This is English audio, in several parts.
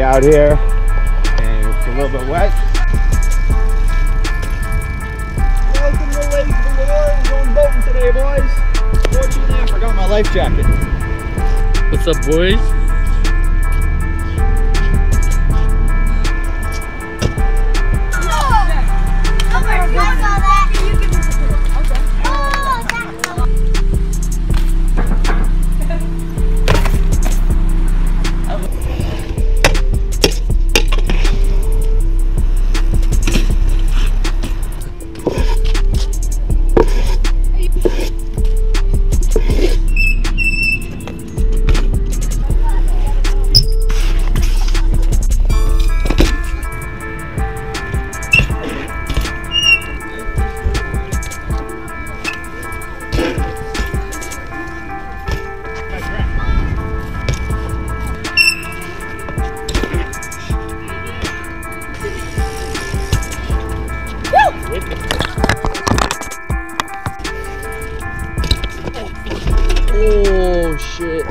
be out here, and it's a little bit wet. Welcome to Lake Vellore. We're going boating today, boys. Fortunately, I forgot my life jacket. What's up, boys? Oh shit.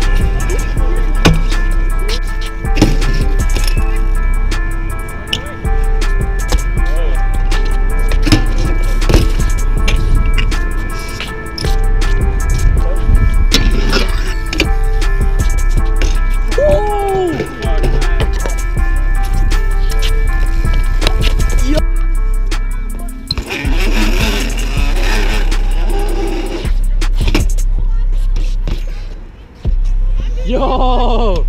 Yo!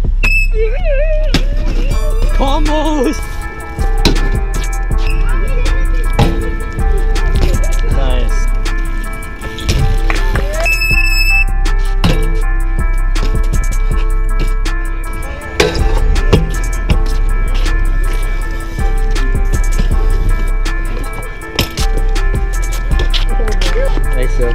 Almost! Nice. Nice, sir.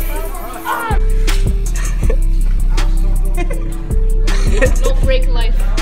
No break life.